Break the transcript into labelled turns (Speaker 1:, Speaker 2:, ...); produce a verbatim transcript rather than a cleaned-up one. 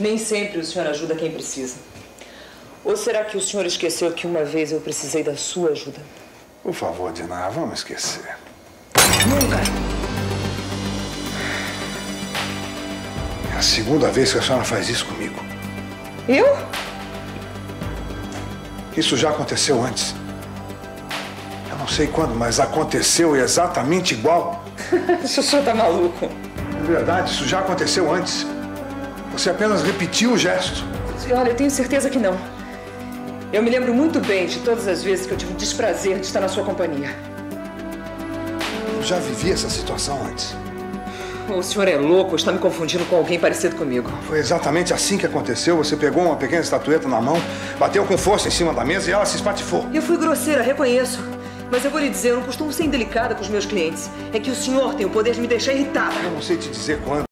Speaker 1: Nem sempre o senhor ajuda quem precisa. Ou será que o senhor esqueceu que uma vez eu precisei da sua ajuda?
Speaker 2: Por favor, Dinah, vamos esquecer.
Speaker 1: Nunca!
Speaker 2: É a segunda vez que a senhora faz isso comigo.
Speaker 1: Eu?
Speaker 2: Isso já aconteceu antes. Eu não sei quando, mas aconteceu exatamente igual.
Speaker 1: O senhor tá maluco.
Speaker 2: É verdade, isso já aconteceu antes. Você apenas repetiu o gesto.
Speaker 1: Olha, eu tenho certeza que não. Eu me lembro muito bem de todas as vezes que eu tive o desprazer de estar na sua companhia.
Speaker 2: Eu já vivi essa situação antes.
Speaker 1: O senhor é louco, está me confundindo com alguém parecido comigo.
Speaker 2: Foi exatamente assim que aconteceu. Você pegou uma pequena estatueta na mão, bateu com força em cima da mesa e ela se espatifou.
Speaker 1: Eu fui grosseira, reconheço. Mas eu vou lhe dizer, eu não costumo ser indelicada com os meus clientes. É que o senhor tem o poder de me deixar irritada.
Speaker 2: Eu não sei te dizer quando.